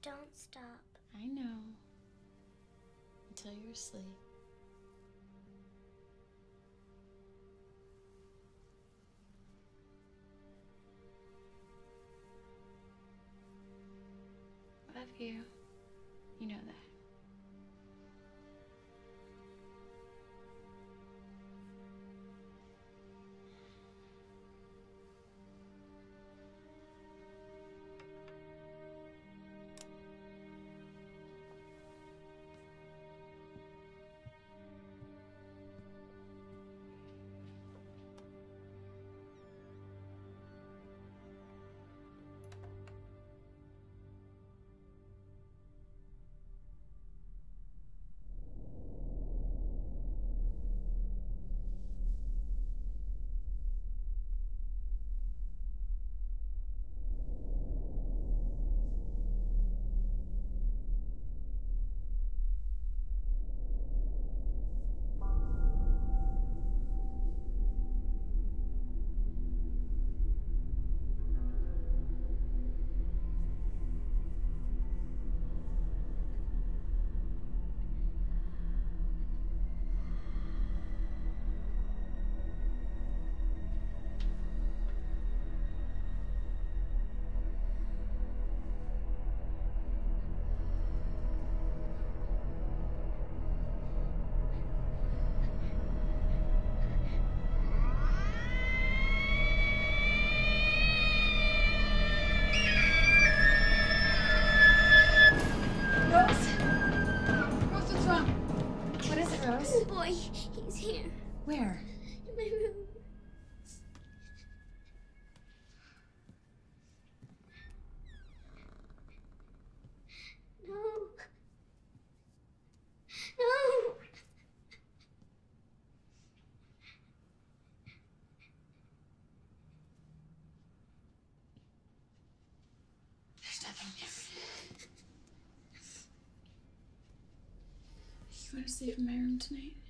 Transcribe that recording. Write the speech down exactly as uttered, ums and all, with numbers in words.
don't stop. I know. Until you're asleep. Love you. You know that. Oh boy, he's here. Where? In my room. No. No. There's nothing there. You want to sleep in my room tonight?